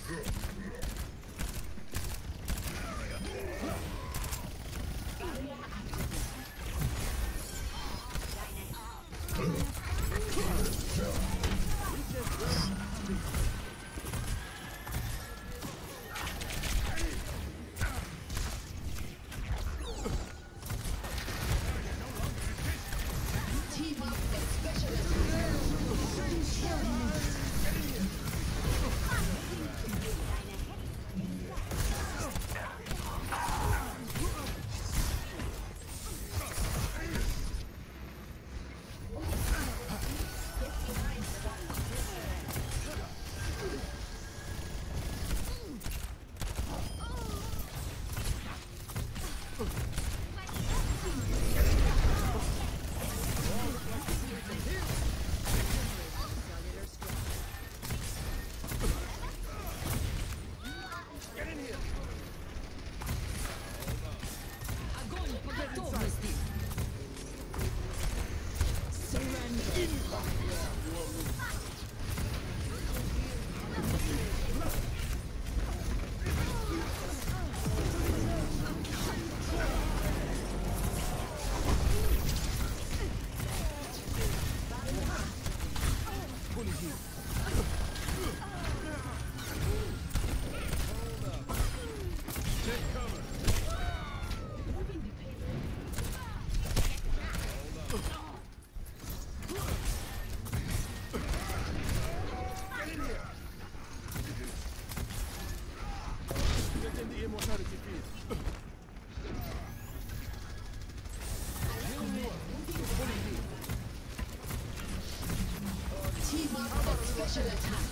Special attack.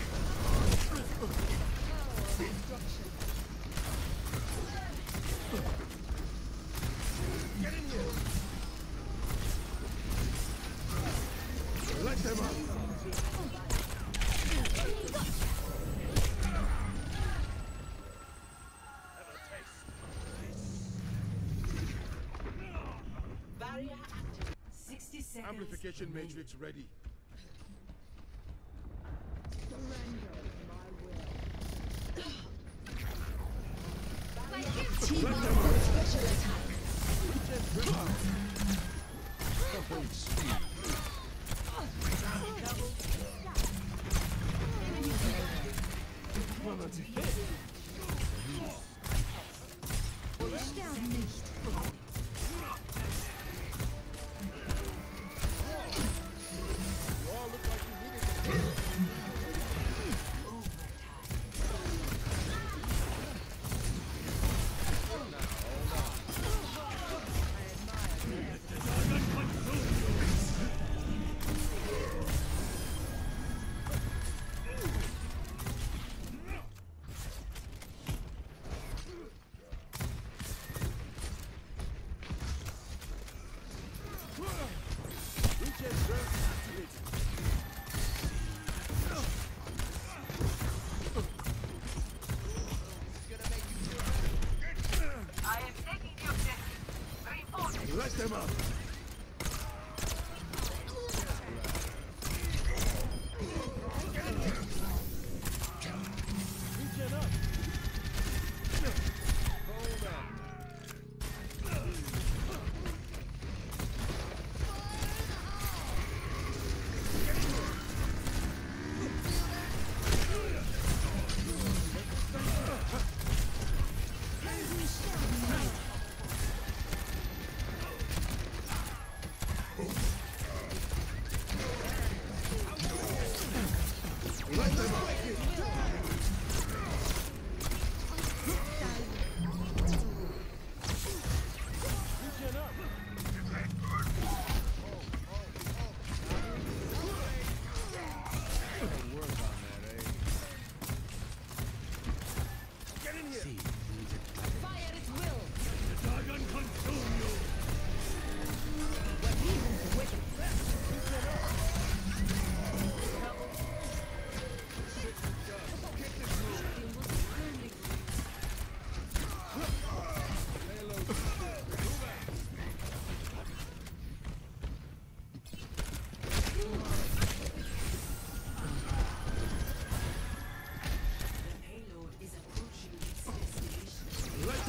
Get in here. Let them up. Barrier active. 60 seconds. Amplification matrix ready. Team up for special attack. Sterben nicht. Let them up.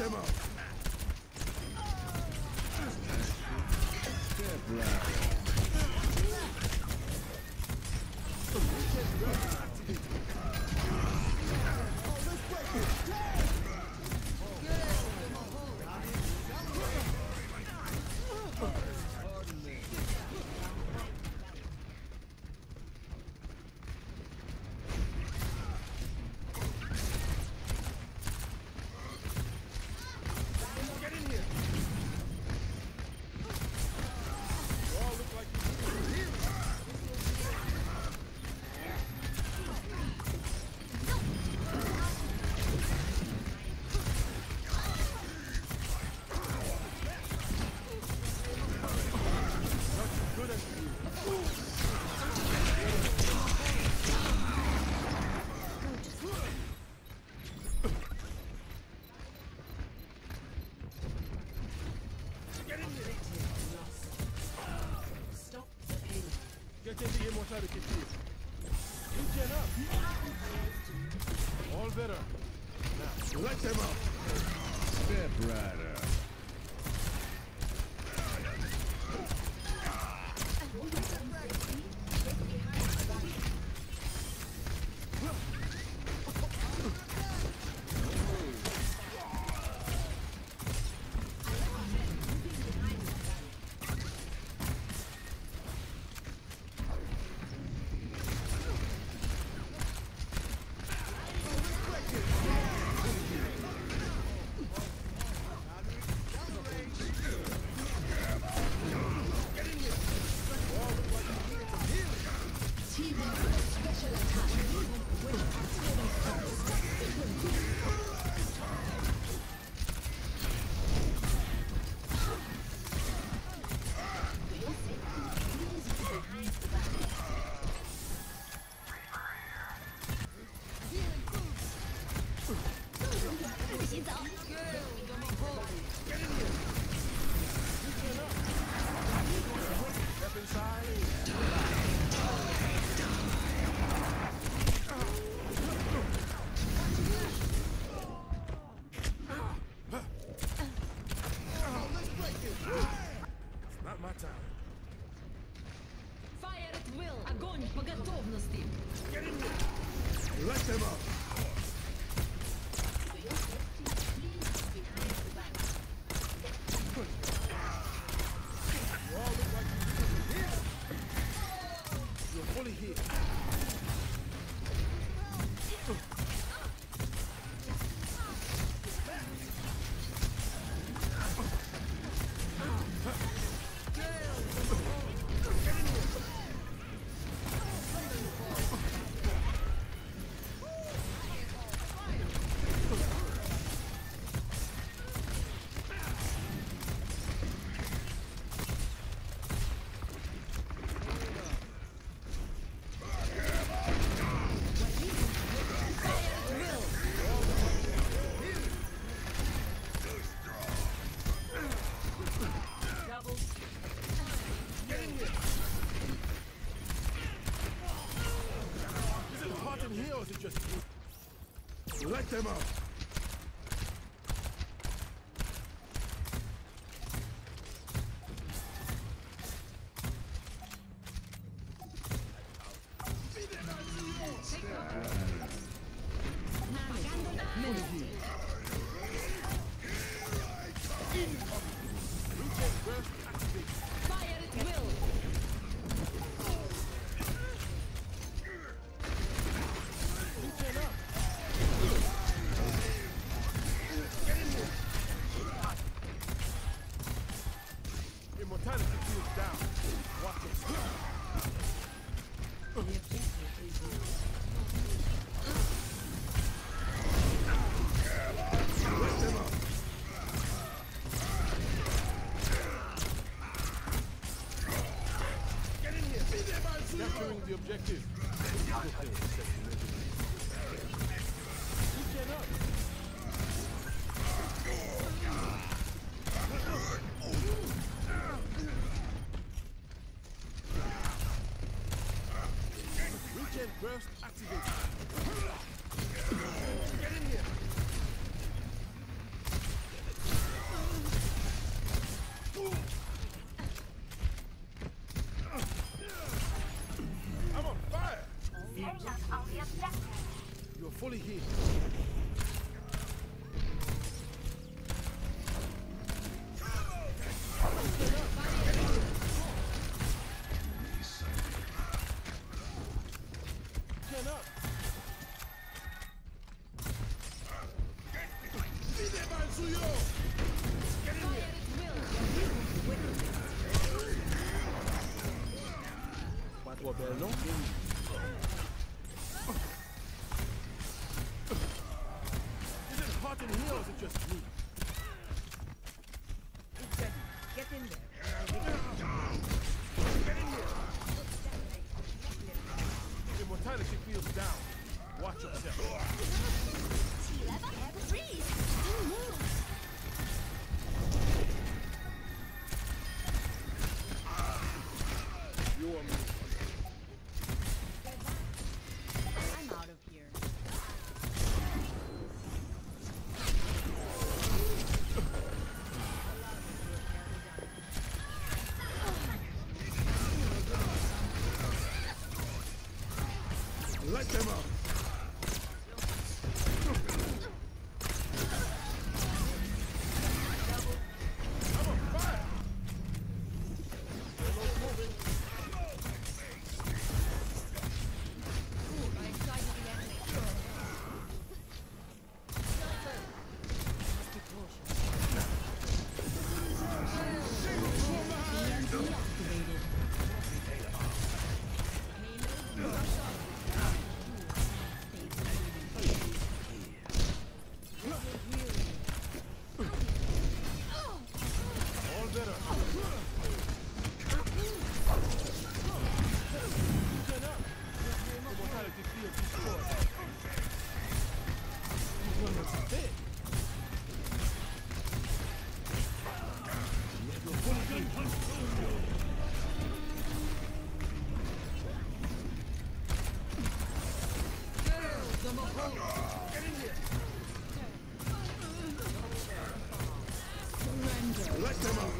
them up. Get in the immortality field. Regen up. All better. Now, let them up. Step right up. Let them up. You all look like you're here. You're fully here. Let them up. Capturing the objective. Regen burst activated. Get in here. fully healed. Get up. Get in here. Pas trop belle, non? Is it hot in here or is it just me? Get in there. Get in here. Immortality feels down. Watch yourself. Freeze! You are me. I'm out of here. Let them up. I'm on fire. Reload moving. All better. Turn up. Immortality field destroyed. This one looks big. You're fully healed. Get in here. Let them out.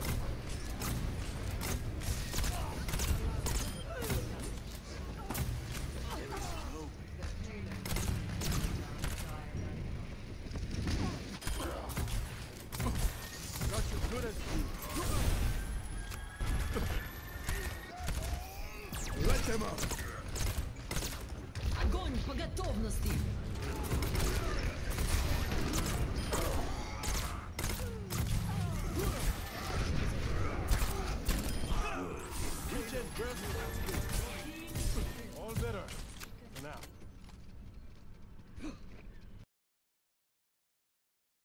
Got you good as Let them out. Огонь по готовности! Kitchen girls. All better. For now.